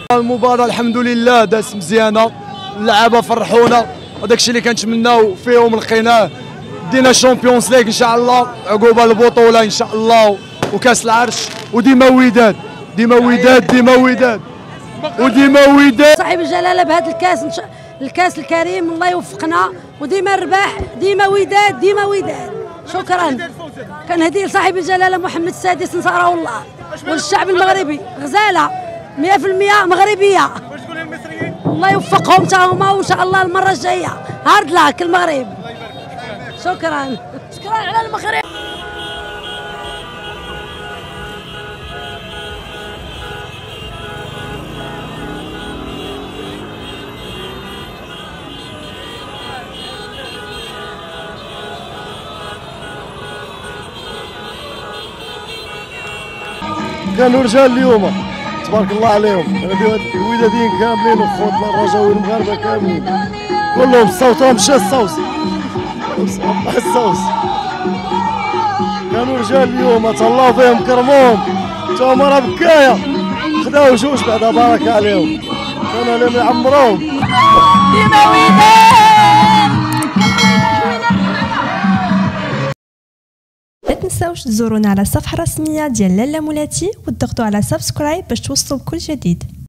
المباراة الحمد لله دازت مزيانة، اللعابة فرحونا، هذاك الشيء اللي كنتمناو فيهم لقيناه. دينا شامبيونز ليغ ان شاء الله، عقوبة البطولة ان شاء الله وكاس العرش، وديما وداد ديما وداد ديما وداد وديما وداد. صاحب الجلالة بهذا الكاس، الكاس الكريم الله يوفقنا وديما الرباح، ديما وداد ديما وداد. شكرا. كنهدي لصاحب الجلالة محمد السادس نصره الله والشعب المغربي غزالة 100% مغربية. واش تقول للمصريين؟ الله يوفقهم تا هما وان شاء الله المرة الجاية هارد لاك المغرب. شكرا شكرا على المغرب. كانوا رجال اليوم تبارك الله عليهم، الوداديين كاملين وخوتنا الرجاوي المغاربه كاملين كلهم صوتهم مشى الصوص كانوا رجال اليوم تهلاو فيهم كرموهم تا هما راه بكايه خداو جوج بعدا بارك عليهم كانوا لهم يعمروهم. ديما وداد. لا تنساوش تزورونا على الصفحة الرسمية ديال لالا مولاتي وتضغطوا على سبسكرايب باش توصلوا بكل جديد.